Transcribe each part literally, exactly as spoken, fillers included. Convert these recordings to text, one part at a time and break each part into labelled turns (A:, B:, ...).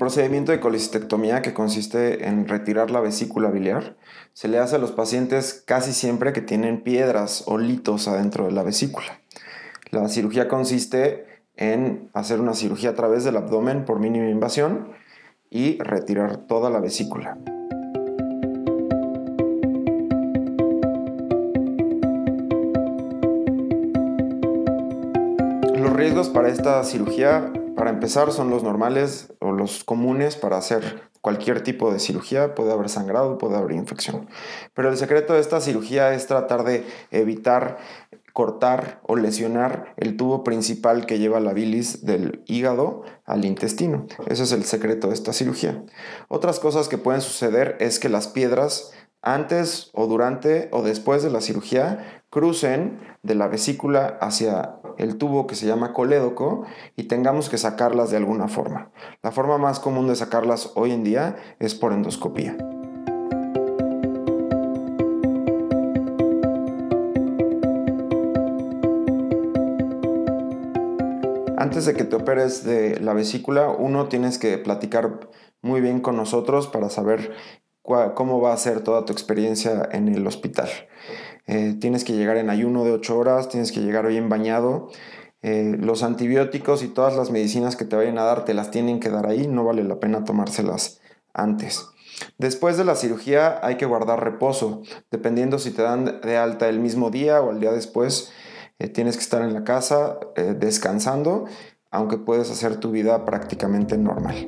A: procedimiento de colecistectomía, que consiste en retirar la vesícula biliar, se le hace a los pacientes casi siempre que tienen piedras o litos adentro de la vesícula. La cirugía consiste en hacer una cirugía a través del abdomen por mínima invasión y retirar toda la vesícula. Los riesgos para esta cirugía, para empezar, son los normales o los comunes para hacer cualquier tipo de cirugía. Puede haber sangrado, puede haber infección. Pero el secreto de esta cirugía es tratar de evitar cortar o lesionar el tubo principal que lleva la bilis del hígado al intestino. Ese es el secreto de esta cirugía. Otras cosas que pueden suceder es que las piedras, antes o durante o después de la cirugía, crucen de la vesícula hacia el tubo que se llama colédoco y tengamos que sacarlas de alguna forma. La forma más común de sacarlas hoy en día es por endoscopía. Antes de que te operes de la vesícula, uno, tienes que platicar muy bien con nosotros para saber cómo va a ser toda tu experiencia en el hospital. Eh, tienes que llegar en ayuno de ocho horas, tienes que llegar bien bañado. Eh, los antibióticos y todas las medicinas que te vayan a dar te las tienen que dar ahí, no vale la pena tomárselas antes. Después de la cirugía hay que guardar reposo, dependiendo si te dan de alta el mismo día o el día después. Eh, tienes que estar en la casa eh, descansando, aunque puedes hacer tu vida prácticamente normal.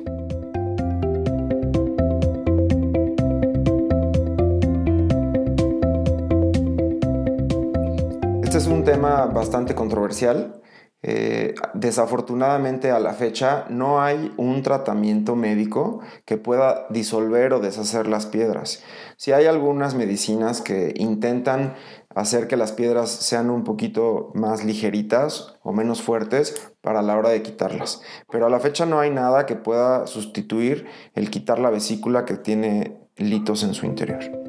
A: Este es un tema bastante controversial. Eh, desafortunadamente a la fecha no hay un tratamiento médico que pueda disolver o deshacer las piedras. Sí hay algunas medicinas que intentan hacer que las piedras sean un poquito más ligeritas o menos fuertes para la hora de quitarlas. Pero a la fecha no hay nada que pueda sustituir el quitar la vesícula que tiene litos en su interior.